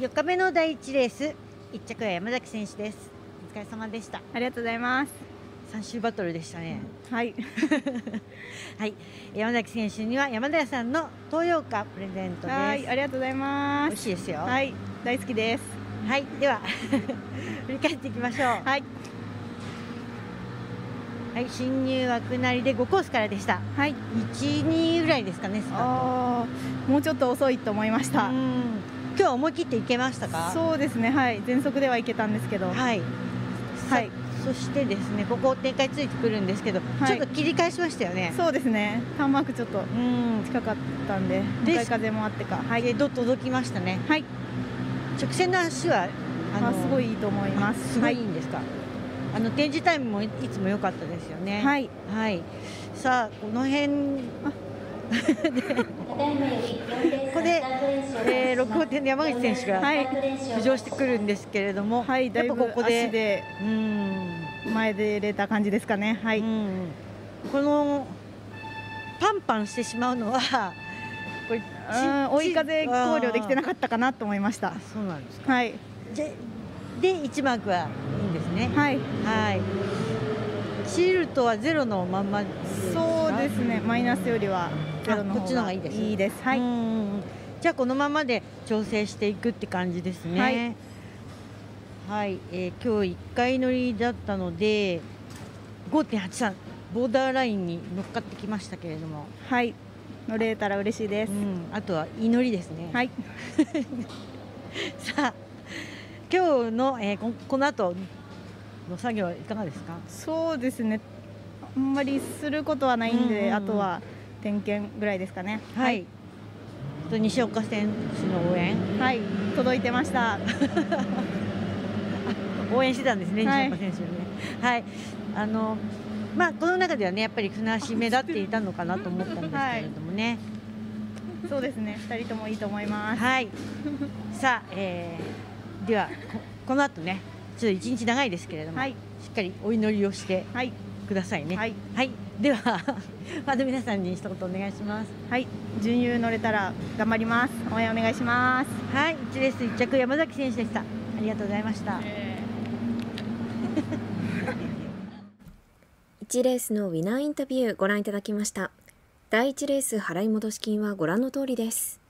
4日目の第1レース、1着は山崎選手です。お疲れ様でした。 ありがとうございます。 3周バトルでしたね。 はいはい、山崎選手には山田屋さんの東洋花プレゼントです。 はい、ありがとうございます。 美味しいですよ。 はい、大好きです。 はい、では振り返っていきましょう。 はい、 はい、進入枠なりで5コースからでした。 はい、 1、2ぐらいですかね、スタート。 もうちょっと遅いと思いました。 今日は思い切っていけましたか？ そうですね、はい、全速ではいけたんですけど。 はい。 はい。 そしてですね、ここ展開ついてくるんですけど、ちょっと切り返しましたよね。 そうですね、ターンマークちょっと近かったんで、向かい風もあってか、 はい、届きましたね。はい。直線の足はすごいいいと思います。 すごいいいんですか？展示タイムもいつも良かったですよね。 はい。 はい。さあ、この辺ここで、6号店の山口選手が浮上してくるんですけれども、 はい、だいぶここで前で入れた感じですかね。はい。 このパンパンしてしまうのはこれ追い風考慮できてなかったかなと思いました。 そうなんですか。 はい。 で1マークはいいんですね。 はい。 はい。シールトは0のまんまですか？ そうですね。マイナスよりは0の方がいいです。はい。 じゃあこのままで調整していくって感じですね。はい。はい。今日1回乗りだったので 5.83 ボーダーラインに乗っかってきましたけれども。 はい。乗れたら嬉しいです。 あとは祈りですね。はい。さあ今日の、この後の作業はいかがですか？そうですね。 あんまりすることはないんで、あとは点検ぐらいですかね。 はい。西岡選手の応援。 はい。届いてました。 応援してたんですね、西岡選手ね。はい。まあこの中ではねやっぱり船足目立っていたのかなと思ったんですけれどもね。 そうですね。2人ともいいと思います。 はい。さあ、ではこの後ねちょっと1日長いですけれども、しっかりお祈りをしてくださいね。はい。ではファンの皆さんに一言お願いします。 はい。準優乗れたら頑張ります。応援お願いします。 はい。1レース1着山崎選手でした。ありがとうございました。 1レースのウィナーインタビューご覧いただきました。第1レース払い戻し金はご覧の通りです。